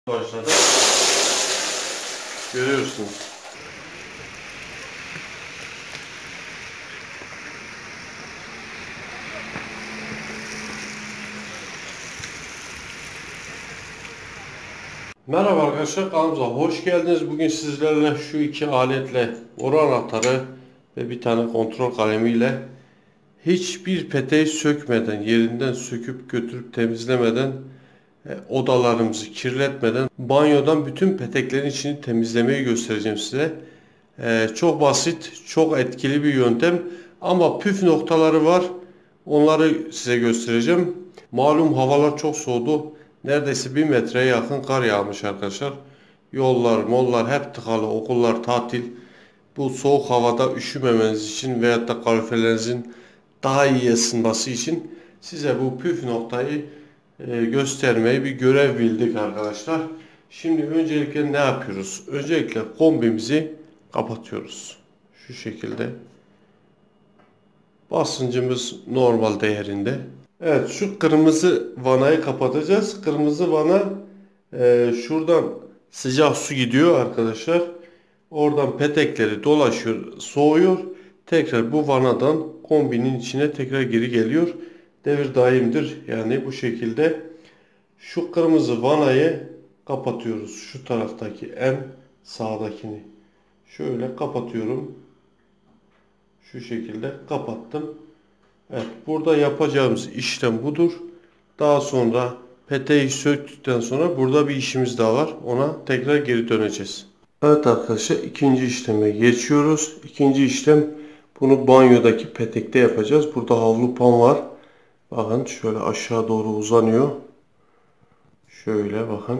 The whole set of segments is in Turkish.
başladı. Görüyorsunuz. Merhaba arkadaşlar, kanalımıza hoş geldiniz. Bugün sizlerle şu iki aletle, boru anahtarı ve bir tane kontrol kalemiyle hiçbir peteği sökmeden, yerinden söküp götürüp temizlemeden, odalarımızı kirletmeden banyodan bütün peteklerin içini temizlemeyi göstereceğim size. Çok basit, çok etkili bir yöntem ama püf noktaları var. Onları size göstereceğim. Malum havalar çok soğudu. Neredeyse 1 metreye yakın kar yağmış arkadaşlar. Yollar, mollar hep tıkalı, okullar tatil. Bu soğuk havada üşümemeniz için veyahut da kaloriferinizin daha iyi ısınması için size bu püf noktayı göstermeyi bir görev bildik arkadaşlar. Şimdi öncelikle ne yapıyoruz? Öncelikle kombimizi kapatıyoruz. Şu şekilde. Basıncımız normal değerinde. Evet, şu kırmızı vanayı kapatacağız. Kırmızı vana şuradan sıcak su gidiyor arkadaşlar. Oradan petekleri dolaşıyor, soğuyor. Tekrar bu vanadan kombinin içine tekrar geri geliyor. Devir daimdir. Yani bu şekilde şu kırmızı vanayı kapatıyoruz. Şu taraftaki en sağdakini. Şöyle kapatıyorum. Şu şekilde kapattım. Evet, burada yapacağımız işlem budur. Daha sonra peteği söktükten sonra burada bir işimiz daha var. Ona tekrar geri döneceğiz. Evet arkadaşlar, ikinci işleme geçiyoruz. İkinci işlem, bunu banyodaki petekte yapacağız. Burada havlu pan var. Bakın şöyle aşağı doğru uzanıyor. Şöyle bakın.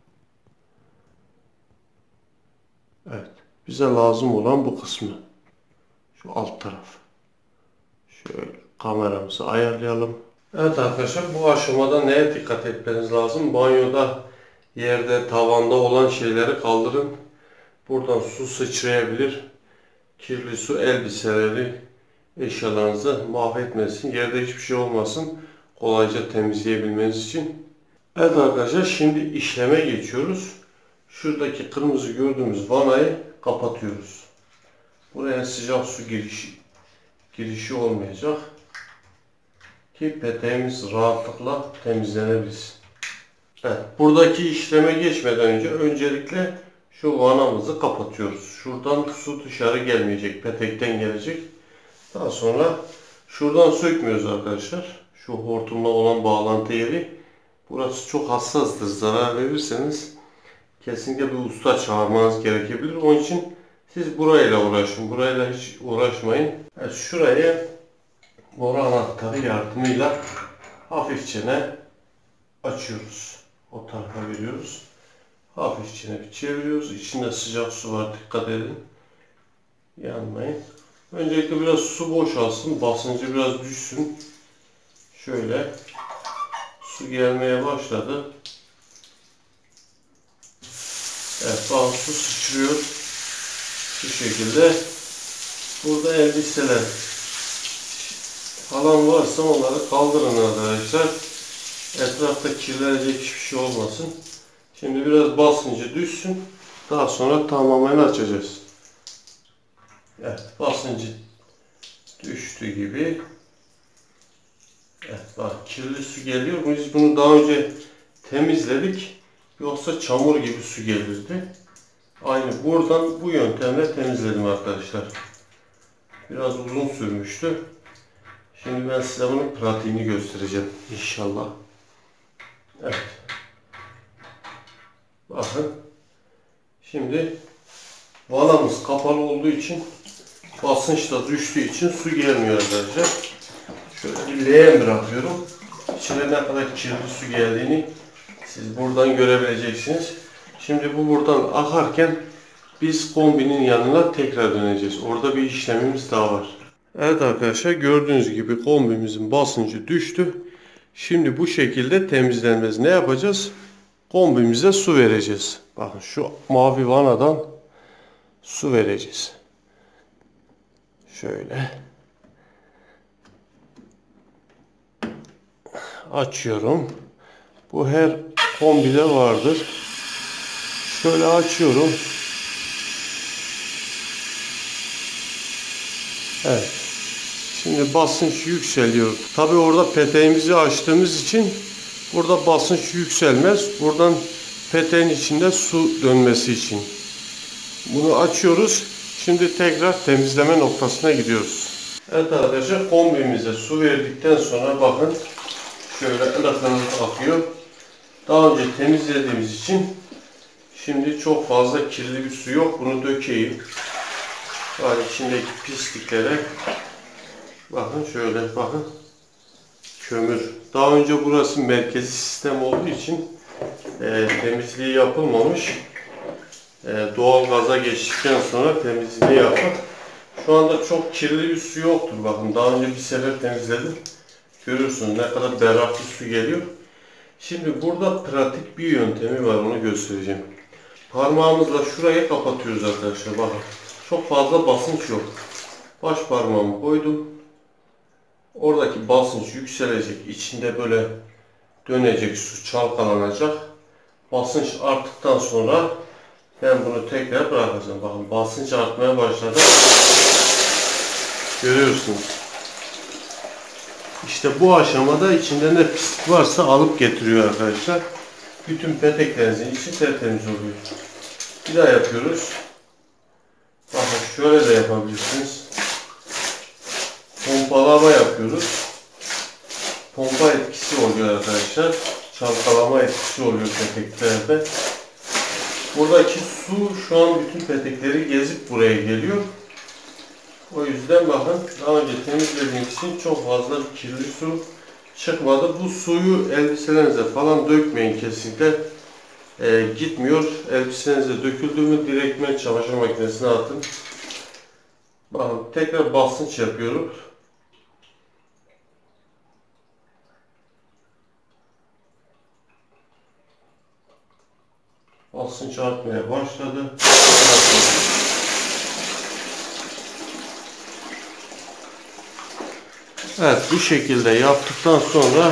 Evet, bize lazım olan bu kısmı. Şu alt taraf. Şöyle kameramızı ayarlayalım. Evet arkadaşlar, bu aşamada neye dikkat etmeniz lazım? Banyoda, yerde, tavanda olan şeyleri kaldırın. Buradan su sıçrayabilir. Kirli su elbiseleri, eşyalarınızı mahvetmesin. Yerde hiçbir şey olmasın. Kolayca temizleyebilmeniz için. Evet arkadaşlar, şimdi işleme geçiyoruz. Şuradaki kırmızı gördüğümüz vanayı kapatıyoruz. Buraya sıcak su girişi olmayacak ki peteğimiz rahatlıkla temizlenebilsin. Evet, buradaki işleme geçmeden önce öncelikle şu vanamızı kapatıyoruz. Şuradan su dışarı gelmeyecek, petekten gelecek. Daha sonra şuradan sökmüyoruz arkadaşlar. Şu hortumla olan bağlantı yeri. Burası çok hassastır. Zarar verirseniz kesinlikle bir usta çağırmanız gerekebilir. Onun için siz burayla uğraşın. Burayla hiç uğraşmayın. Evet, şuraya boru anahtarı yardımıyla hafifçe açıyoruz. O tarafa veriyoruz. Hafifçe bir çeviriyoruz. İçinde sıcak su var. Dikkat edin. Yanmayın. Öncelikle biraz su boşalsın. Basıncı biraz düşsün. Şöyle. Su gelmeye başladı. Evet, bazı su sıçrıyor. Şu şekilde. Burada elbiseler falan varsa onları kaldırın arkadaşlar. Etrafta kirlenecek hiçbir şey olmasın. Şimdi biraz basıncı düşsün. Daha sonra tamamen açacağız. Evet, basıncı düştü gibi. Evet, bak kirli su geliyor. Biz bunu daha önce temizledik. Yoksa çamur gibi su gelirdi. Aynı buradan bu yöntemle temizledim arkadaşlar. Biraz uzun sürmüştü. Şimdi ben size bunun pratiğini göstereceğim inşallah. Evet. Bakın. Şimdi vanamız kapalı olduğu için, basınç da düştüğü için su gelmiyor arkadaşlar. Şöyle bir leğen bırakıyorum. İçine ne kadar kirli su geldiğini siz buradan görebileceksiniz. Şimdi bu buradan akarken biz kombinin yanına tekrar döneceğiz. Orada bir işlemimiz daha var. Evet arkadaşlar, gördüğünüz gibi kombimizin basıncı düştü. Şimdi bu şekilde temizlenmez. Ne yapacağız? Kombimize su vereceğiz. Bakın şu mavi vanadan su vereceğiz. Şöyle. Açıyorum. Bu her kombide vardır. Şöyle açıyorum. Evet. Şimdi basınç yükseliyor. Tabi orada peteğimizi açtığımız için burada basınç yükselmez. Buradan peteğin içinde su dönmesi için. Bunu açıyoruz. Şimdi tekrar temizleme noktasına gidiyoruz. Evet arkadaşlar, kombimize su verdikten sonra bakın şöyle ılıklanıp akıyor. Daha önce temizlediğimiz için şimdi çok fazla kirli bir su yok. Bunu dökeyim. Yani içindeki pisliklere bakın, şöyle bakın. Kömür. Daha önce burası merkezi sistem olduğu için temizliği yapılmamış. Doğal gaza geçtikten sonra temizliği yaptık. Şu anda çok kirli bir su yoktur. Bakın daha önce bir sefer temizledim. Görüyorsunuz ne kadar berrak bir su geliyor. Şimdi burada pratik bir yöntemi var, onu göstereceğim. Parmağımızla şurayı kapatıyoruz arkadaşlar. Bakın çok fazla basınç yok. Baş parmağımı koydum. Oradaki basınç yükselecek. İçinde böyle dönecek, su çalkalanacak. Basınç arttıktan sonra ben bunu tekrar bırakacağım. Bakın basınç artmaya başladı. Görüyorsunuz. İşte bu aşamada içinde ne pislik varsa alıp getiriyor arkadaşlar. Bütün peteklerinizin içi tertemiz oluyor. Bir daha yapıyoruz. Bakın şöyle de yapabilirsiniz. Pompalama yapıyoruz. Pompa etkisi oluyor arkadaşlar. Çalkalama etkisi oluyor peteklerde. Buradaki su şu an bütün petekleri gezip buraya geliyor. O yüzden bakın daha önce temizlediğim için çok fazla kirli su çıkmadı. Bu suyu elbiselerinize falan dökmeyin kesinlikle. Gitmiyor. Elbiselerinize döküldü mü direktmen çamaşır makinesine atın. Bakın tekrar basınç yapıyorum. Basınç artmaya başladı. Evet, bu şekilde yaptıktan sonra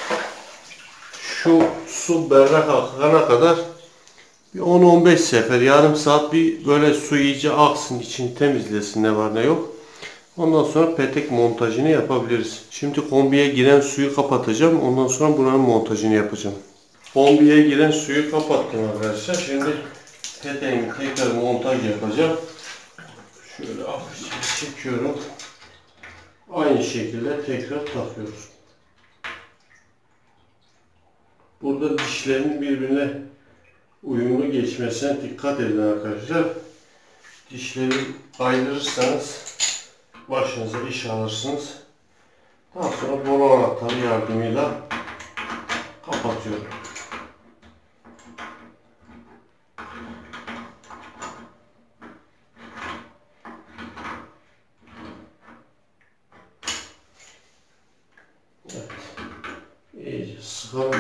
şu su berrak akana kadar bir 10-15 sefer, yarım saat bir böyle su iyice aksın, içini temizlesin ne var ne yok. Ondan sonra petek montajını yapabiliriz. Şimdi kombiye giren suyu kapatacağım. Ondan sonra buranın montajını yapacağım. Kombiye giren suyu kapattım arkadaşlar. Şimdi peteğimi tekrar montaj yapacağım. Şöyle hafifçe çekiyorum. Aynı şekilde tekrar takıyoruz. Burada dişlerin birbirine uyumlu geçmesine dikkat edin arkadaşlar. Dişleri kaydırırsanız başınıza iş alırsınız. Daha sonra boru anahtarı yardımıyla kapatıyorum. Evet. İyice sıkalım.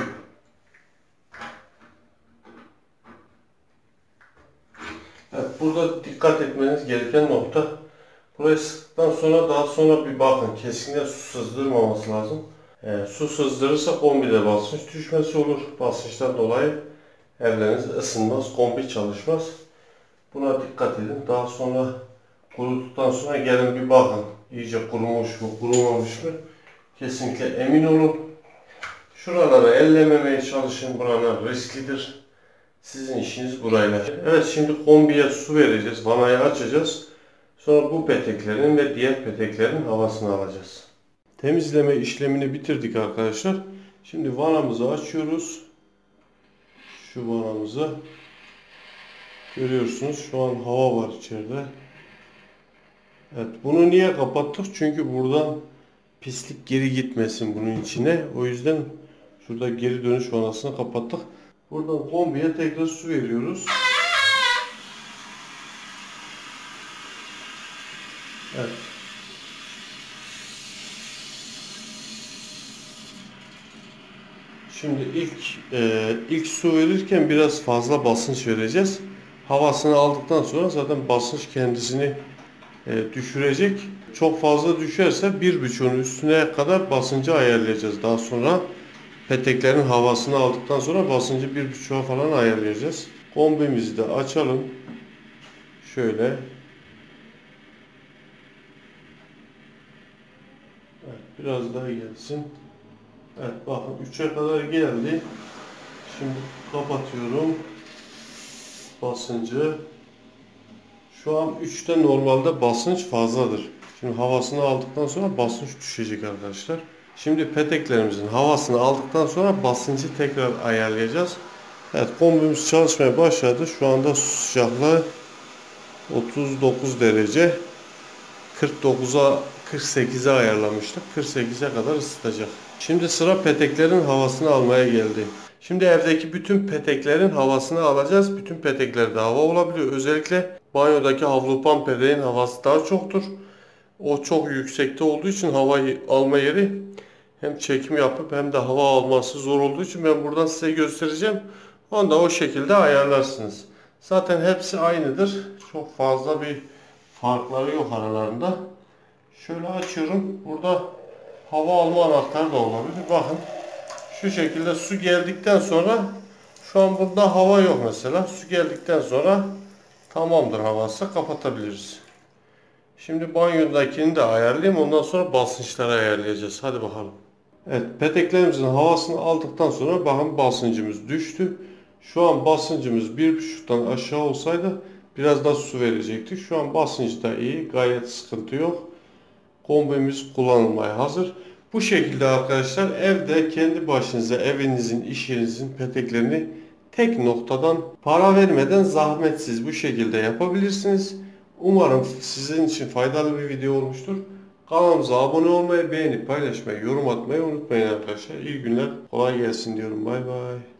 Evet, burada dikkat etmeniz gereken nokta, burayı sıktıktan sonra daha sonra bir bakın, kesinlikle su sızdırmaması lazım. Su sızdırırsa kombide basınç düşmesi olur. Basınçtan dolayı evleriniz ısınmaz, kombi çalışmaz. Buna dikkat edin. Daha sonra kuruduktan sonra gelin bir bakın. İyice kurumuş mu, kurumamış mı? Kesinlikle emin olun. Şuraları ellememeye çalışın. Buralar risklidir. Sizin işiniz burayla. Evet, şimdi kombiye su vereceğiz. Vanayı açacağız. Sonra bu peteklerin ve diğer peteklerin havasını alacağız. Temizleme işlemini bitirdik arkadaşlar. Şimdi vanamızı açıyoruz. Şu vanamızı. Görüyorsunuz şu an hava var içeride. Evet, bunu niye kapattık? Çünkü buradan pislik geri gitmesin bunun içine. O yüzden şurada geri dönüş vanasını kapattık. Buradan kombiye tekrar su veriyoruz. Evet. Şimdi ilk su verirken biraz fazla basınç vereceğiz. Havasını aldıktan sonra zaten basınç kendisini düşürecek. Çok fazla düşerse 1,5'ün üstüne kadar basıncı ayarlayacağız. Daha sonra peteklerin havasını aldıktan sonra basıncı 1,5'a falan ayarlayacağız. Kombimizi de açalım. Şöyle. Evet, biraz daha gelsin. Evet, bakın 3'e kadar geldi. Şimdi kapatıyorum basıncı. Şu an 3'te normalde basınç fazladır. Şimdi havasını aldıktan sonra basınç düşecek arkadaşlar. Şimdi peteklerimizin havasını aldıktan sonra basıncı tekrar ayarlayacağız. Evet, kombimiz çalışmaya başladı. Şu anda su sıcaklığı 39 derece. 49'a 48'e ayarlamıştık. 48'e kadar ısıtacak. Şimdi sıra peteklerin havasını almaya geldi. Şimdi evdeki bütün peteklerin havasını alacağız. Bütün peteklerde hava olabiliyor. Özellikle banyodaki havlupan peteğin havası daha çoktur. O çok yüksekte olduğu için havayı alma yeri hem çekim yapıp hem de hava alması zor olduğu için ben buradan size göstereceğim. Onu da o şekilde ayarlarsınız. Zaten hepsi aynıdır. Çok fazla bir farkları yok aralarında. Şöyle açıyorum. Burada hava alma anahtarı da olabilir. Bakın. Şu şekilde su geldikten sonra şu an burada hava yok mesela. Su geldikten sonra tamamdır havası. Kapatabiliriz. Şimdi banyodakini de ayarlayayım. Ondan sonra basınçları ayarlayacağız. Hadi bakalım. Evet, peteklerimizin havasını aldıktan sonra bakın basıncımız düştü. Şu an basıncımız 1,5'tan aşağı olsaydı biraz daha su verecektik. Şu an basınç da iyi. Gayet sıkıntı yok. Kombimiz kullanılmaya hazır. Bu şekilde arkadaşlar evde kendi başınıza evinizin, iş yerinizin peteklerini tek noktadan para vermeden zahmetsiz bu şekilde yapabilirsiniz. Umarım sizin için faydalı bir video olmuştur. Kanalımıza abone olmayı, beğenip paylaşmayı, yorum atmayı unutmayın arkadaşlar. İyi günler, kolay gelsin diyorum. Bay bay.